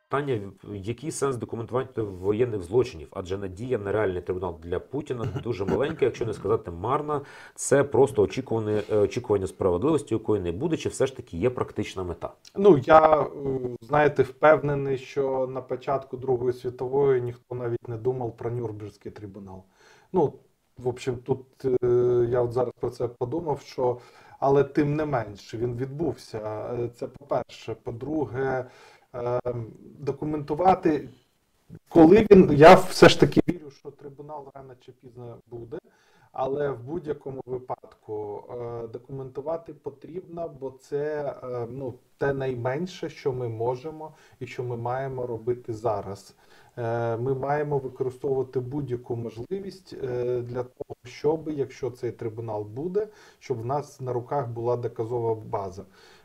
Питання, який сенс документувати воєнних злочинів? Адже надія на реальний трибунал для Путіна дуже маленька, якщо не сказати марна. Це просто очікування справедливості, якої не буде, чи все ж таки є практична мета? Ну, я, знаєте, впевнений, що на початку Другої світової ніхто навіть не думав про Нюрнберзький трибунал. Ну, в общем, тут я от зараз про це подумав, що, але тим не менш, він відбувся. Це по-перше. По-друге, документувати, коли він, я все ж таки вірю, що трибунал рано чи пізно буде, але в будь-якому випадку документувати потрібно, бо це ну, те найменше, що ми можемо і що ми маємо робити зараз. Ми маємо використовувати будь-яку можливість для того, щоб, якщо цей трибунал буде, щоб в нас на руках була доказова база.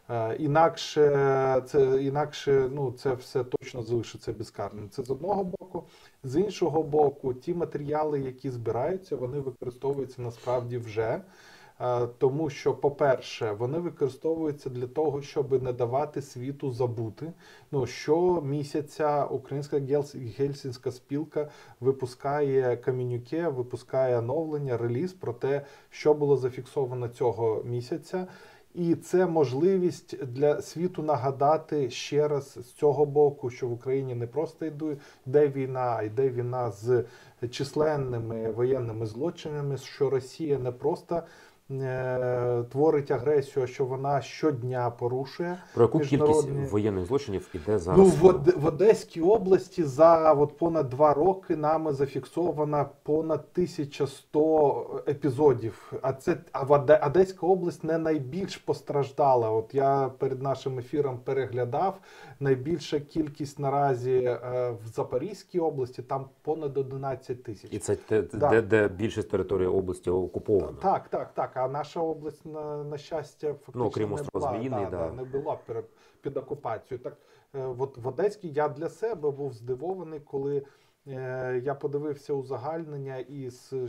Інакше ну, це все точно залишиться безкарним. Це з одного боку. З іншого боку, ті матеріали, які збираються, вони використовуються насправді вже. Тому що, по-перше, вони використовуються для того, щоб не давати світу забути. Ну, щомісяця Українська Гельсінська спілка випускає комюніке, випускає оновлення, реліз про те, що було зафіксовано цього місяця. І це можливість для світу нагадати ще раз з цього боку, що в Україні не просто йде війна, а йде війна з численними воєнними злочинами, що Росія не просто творить агресію, що вона щодня порушує. Про яку кількість воєнних злочинів іде зараз? Ну, в Одеській області за понад 2 роки нами зафіксовано понад 1100 епізодів. Одеська область не найбільш постраждала. От я перед нашим ефіром переглядав. Найбільша кількість наразі в Запорізькій області, там понад 11 тисяч. І це де більшість території області окупована? Так. А наша область, на щастя, фактично не була під окупацією. Так, от в Одеській я для себе був здивований, коли я подивився узагальнення і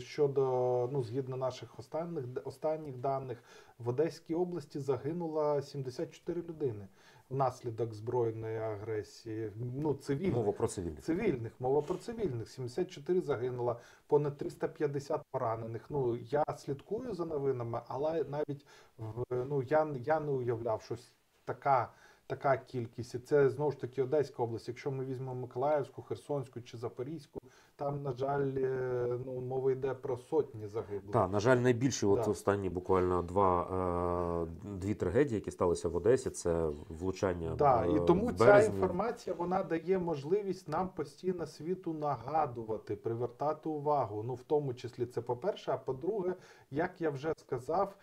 згідно наших останніх даних, в Одеській області загинуло 74 людини внаслідок збройної агресії. Ну, цивільних. Мова про цивільних. 74 загинуло, понад 350 поранених. Ну, я слідкую за новинами, але навіть я не уявляв, що така кількість. І це, знову ж таки, Одеська область. Якщо ми візьмемо Миколаївську, Херсонську чи Запорізьку, там, на жаль, мова йде про сотні загиблих. Так, на жаль, найбільші останні буквально дві трагедії, які сталися в Одесі, це влучання і тому в березні. Ця інформація, вона дає можливість нам постійно світу нагадувати, привертати увагу. Ну, в тому числі це по-перше, а по-друге, як я вже сказав,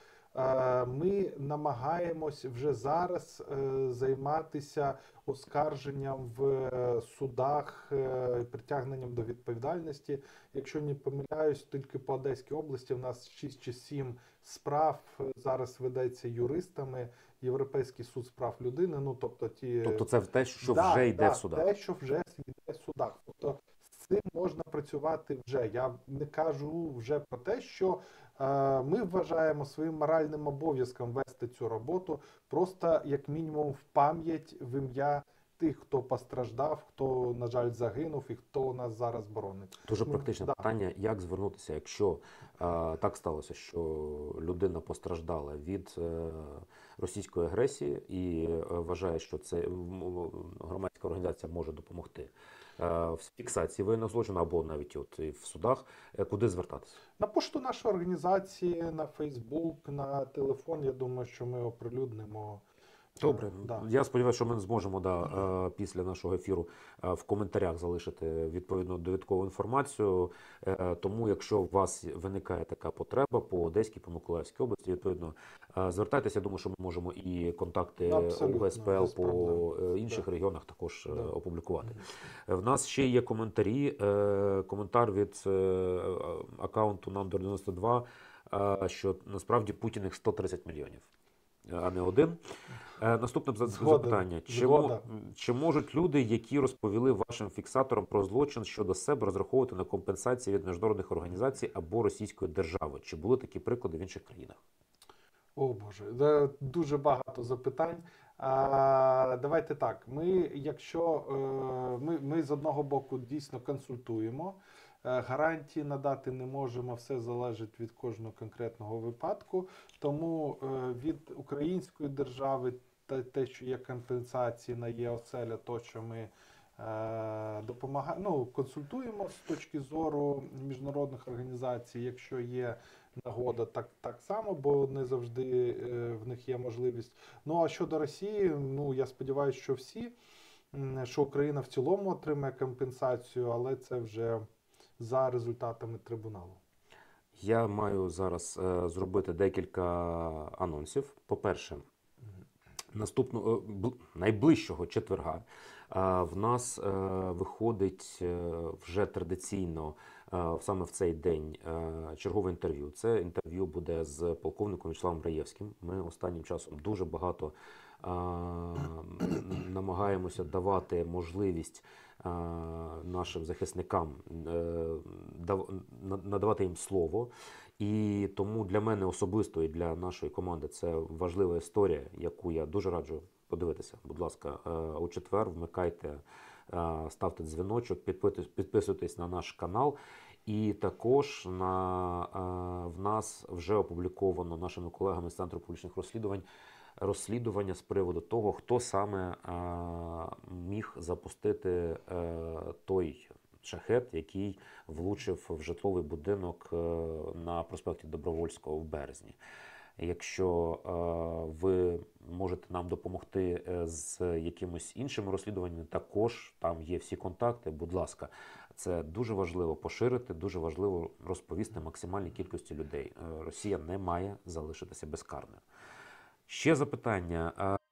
ми намагаємось вже зараз займатися оскарженням в судах, притягненням до відповідальності. Якщо не помиляюсь, тільки по Одеській області в нас 6 чи 7 справ зараз ведеться юристами. Європейський суд з прав людини. Ну, тобто це те, що вже йде в судах? Те, що вже йде в судах. Тобто з цим можна працювати вже. Я не кажу вже про те, що ми вважаємо своїм моральним обов'язком вести цю роботу, просто як мінімум в пам'ять, в ім'я тих, хто постраждав, хто, на жаль, загинув і хто у нас зараз боронить. Дуже практичне питання, як звернутися, якщо так сталося, що людина постраждала від російської агресії і вважає, що це громадська організація може допомогти в фіксації воєнного злочину або навіть і в судах, куди звертатися? На пошту нашої організації, на Фейсбук, на телефон, я думаю, що ми оприлюднимо. Добре. Я сподіваюся, що ми зможемо після нашого ефіру в коментарях залишити відповідну довідкову інформацію. Тому, якщо у вас виникає така потреба по Одеській, по Миколаївській області, відповідно, звертайтеся. Я думаю, що ми можемо і контакти УГСПЛ по інших регіонах також опублікувати. В нас ще є коментарі. Коментар від аккаунту Нандор92, що насправді Путін їх 130 мільйонів. А не один. Наступне запитання. Чи можуть люди, які розповіли вашим фіксаторам про злочин щодо себе, розраховувати на компенсації від міжнародних організацій або російської держави? Чи були такі приклади в інших країнах? О, Боже, дуже багато запитань. Давайте так. Ми з одного боку дійсно консультуємо. Гарантії надати не можемо, все залежить від кожного конкретного випадку. Тому від української держави те, що є компенсації на ЄОСЕЛЯ, то, що ми допомагаємо, консультуємо з точки зору міжнародних організацій, якщо є нагода, так само, бо не завжди в них є можливість. Ну а щодо Росії, я сподіваюся, що що Україна в цілому отримає компенсацію, але це вже за результатами трибуналу. Я маю зараз зробити декілька анонсів. По-перше, найближчого четверга в нас виходить вже традиційно саме в цей день чергове інтерв'ю. Це інтерв'ю буде з полковником В'ячеславом Раєвським. Ми останнім часом дуже багато намагаємося давати можливість нашим захисникам, надавати їм слово. І тому для мене особисто і для нашої команди це важлива історія, яку я дуже раджу подивитися. Будь ласка, у четвер вмикайте, ставте дзвіночок, підписуйтесь на наш канал. І також в нас вже опубліковано нашими колегами з Центру публічних розслідування з приводу того, хто саме міг запустити той шахед, який влучив в житловий будинок на проспекті Добровольського в березні. Якщо ви можете нам допомогти з якимось іншими розслідуваннями, також там є всі контакти, будь ласка. Це дуже важливо поширити, дуже важливо розповісти максимальній кількості людей. Росія не має залишитися безкарною. Ще запитання.